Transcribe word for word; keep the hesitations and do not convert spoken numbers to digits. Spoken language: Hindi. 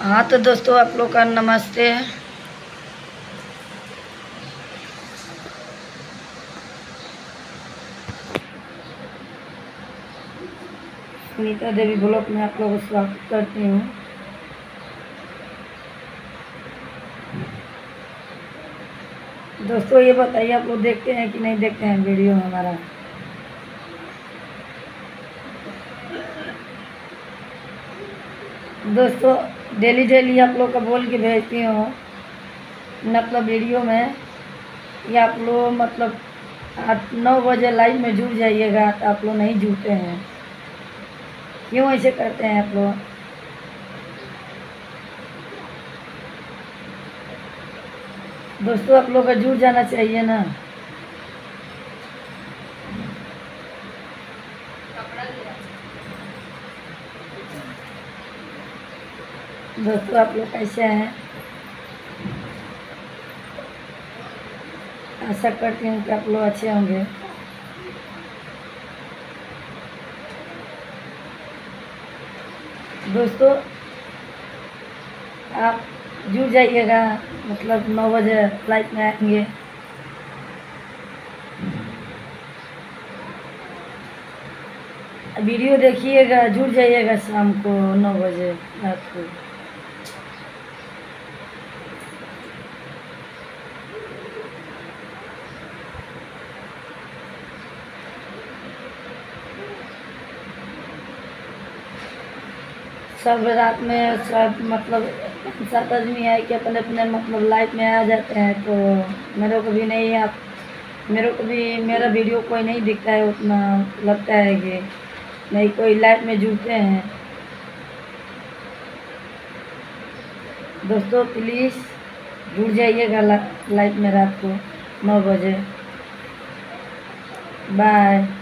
हाँ तो दोस्तों आप लोग का नमस्ते। सुनीता देवी ब्लॉग में आप लोगों को स्वागत करती हूँ। दोस्तों ये बताइए आप लोग देखते हैं कि नहीं देखते हैं वीडियो हमारा। दोस्तों डेली डेली आप लोग का बोल के भेजती हूँ मतलब वीडियो में कि आप लोग मतलब आठ नौ बजे लाइव में जुड़ जाइएगा, तो आप लोग नहीं जुड़ते हैं, क्यों ऐसे करते हैं आप लोग? दोस्तों आप लोग का जुड़ जाना चाहिए ना। दोस्तों आप लोग कैसे हैं? आशा करती हूँ कि आप लोग अच्छे होंगे। दोस्तों आप जुड़ जाइएगा, मतलब नौ बजे लाइव में आएंगे। वीडियो देखिएगा, जुड़ जाइएगा शाम को नौ बजे रात को। सब रात में सब मतलब सात आदमी आए कि अपने अपने मतलब लाइव में आ जाते हैं, तो मेरे को भी नहीं, आप मेरे को भी मेरा वीडियो कोई नहीं दिखता है उतना, लगता है कि नहीं कोई लाइव में जुड़ते हैं। दोस्तों प्लीज़ जुड़ जाइएगा लाइव में रात को नौ बजे। बाय।